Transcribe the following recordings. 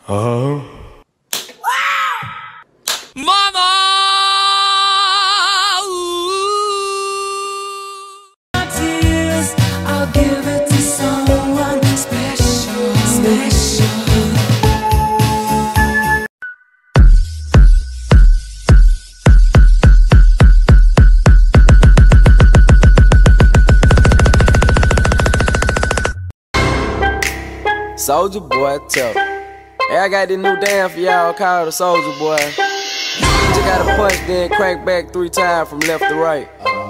Mama! Tears, I'll give it to someone special, special. Soulja Boy, tell. Hey, I got this new dance for y'all called the Soulja Boy. You just gotta punch, then crank back 3 times from left to right.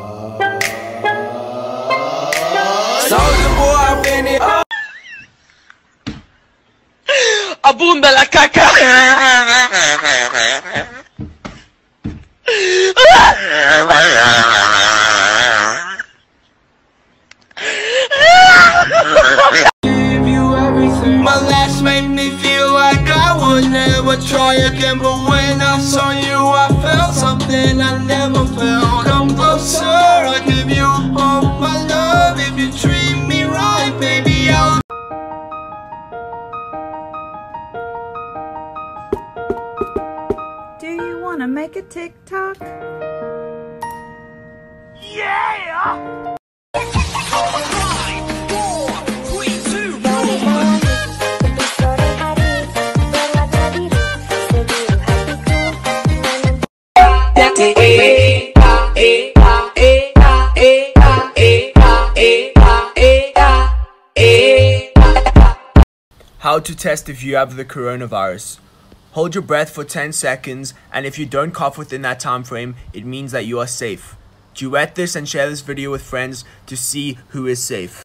Soulja Boy, I'm finna. Abunda la caca! My last made me feel like I would never try again, but when I saw you I felt something I never felt. I'm closer, I give you all my love. If you treat me right, baby, I'll. Do you want to make a TikTok? Yeah! How to test if you have the coronavirus. Hold your breath for 10 seconds, and if you don't cough within that time frame, it means that you are safe. Duet this and share this video with friends to see who is safe.